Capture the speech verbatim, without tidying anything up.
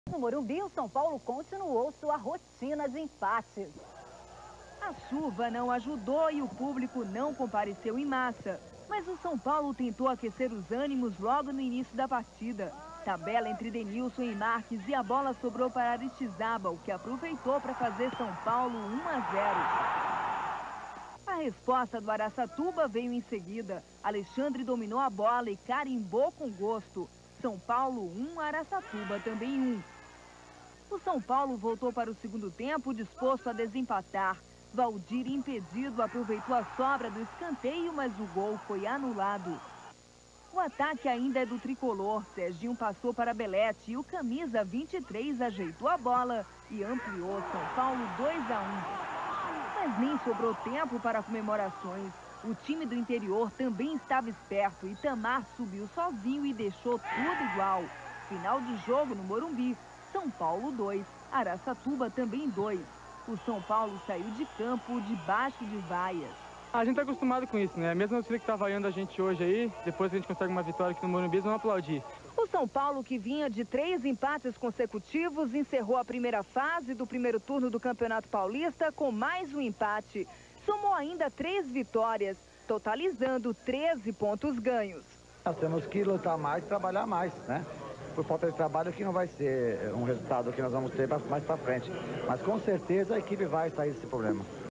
No Morumbi, o São Paulo continuou sua rotina de empates. A chuva não ajudou e o público não compareceu em massa. Mas o São Paulo tentou aquecer os ânimos logo no início da partida. Tabela entre Denilson e Marques e a bola sobrou para Aristizábal, que aproveitou para fazer São Paulo um a zero. A resposta do Araçatuba veio em seguida. Alexandre dominou a bola e carimbou com gosto. São Paulo um, Araçatuba também um. O São Paulo voltou para o segundo tempo disposto a desempatar. Valdir, impedido, aproveitou a sobra do escanteio, mas o gol foi anulado. O ataque ainda é do tricolor. Serginho passou para Belete e o camisa vinte e três ajeitou a bola e ampliou. São Paulo dois a um. Mas nem sobrou tempo para comemorações. O time do interior também estava esperto. Itamar subiu sozinho e deixou tudo igual. Final de jogo no Morumbi. São Paulo dois, Araçatuba também dois. O São Paulo saiu de campo debaixo de vaias. A gente tá acostumado com isso, né? Mesmo você que tá vaiando a gente hoje aí, depois que a gente consegue uma vitória aqui no Morumbi, vamos aplaudir. O São Paulo, que vinha de três empates consecutivos, encerrou a primeira fase do primeiro turno do Campeonato Paulista com mais um empate. Somou ainda três vitórias, totalizando treze pontos ganhos. Nós temos que lutar mais e trabalhar mais, né? Por falta de trabalho que não vai ser um resultado que nós vamos ter mais para frente. Mas com certeza a equipe vai sair desse problema.